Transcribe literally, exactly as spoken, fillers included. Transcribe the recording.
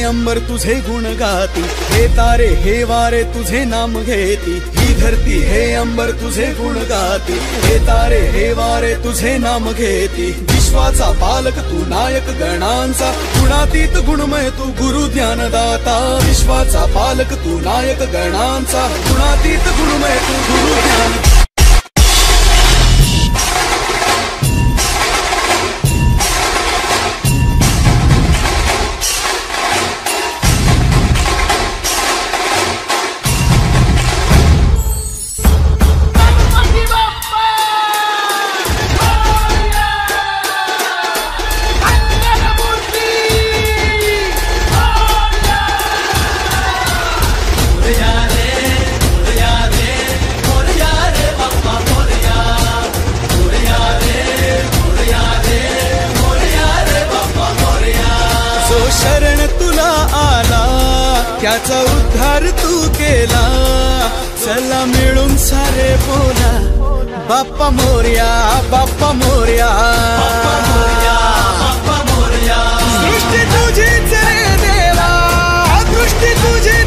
अंबर तुझे गुण गाती, हे तारे हे वारे तुझे नाम घेती, ही धरती हे अंबर तुझे गुण गाती, हे तारे हे वारे तुझे नाम घेती। विश्वाचा पालक तू नायक गणांचा, गुणातीत गुणमय तू गुरु ज्ञानदाता। विश्वाचा पालक तू नायक गणांचा, गुणातीत गुणमय तू गुरु ज्ञान। शरण तुला आला त्याचा उद्धार तू केला, चला मिळून सारे बोला बाप्पा मोरया बाप्पा मोरया। दृष्टी तुझीच रे देवा, दृष्टी तुझी